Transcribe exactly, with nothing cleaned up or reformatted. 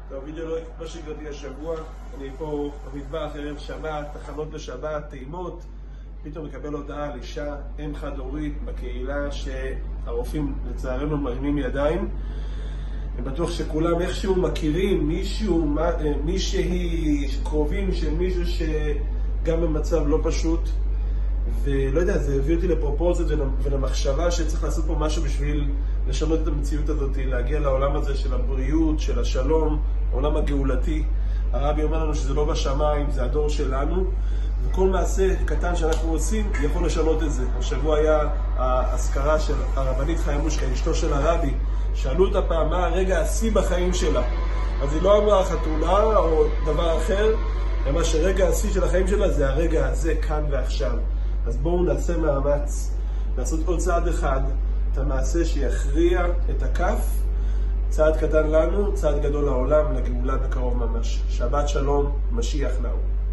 טוב, וידאו לא מה שגרתי השבוע, אני פה במטבח ערב שבת, תחנות לשבת, טעימות, פתאום מקבל הודעה על אישה, אם חד הורית בקהילה שהרופאים לצערנו מרימים ידיים. אני בטוח שכולם איכשהו מכירים מישהו, מישהי קרובים של מישהו שגם במצב לא פשוט, ולא יודע, זה הביא אותי לפרופורציות ולמחשבה שצריך לעשות פה משהו בשביל לשנות את המציאות הזאת, להגיע לעולם הזה של הבריאות, של השלום, העולם הגאולתי. הרבי אומר לנו שזה לא בשמיים, זה הדור שלנו, וכל מעשה קטן שאנחנו עושים יכול לשנות את זה. השבוע היה ההזכרה של הרבנית חיה מושקה, אשתו של הרבי. שאלו אותה פעם מה הרגע השיא בחיים שלה, אז היא לא אמרה חתונה או דבר אחר, אלא שרגע השיא של החיים שלה זה הרגע הזה כאן ועכשיו. אז בואו נעשה מאמץ לעשות עוד צעד אחד, את המעשה שיכריע את הכף, צעד קטן לנו, צעד גדול לעולם, לגאולה בקרוב ממש. שבת שלום, משיח נאו.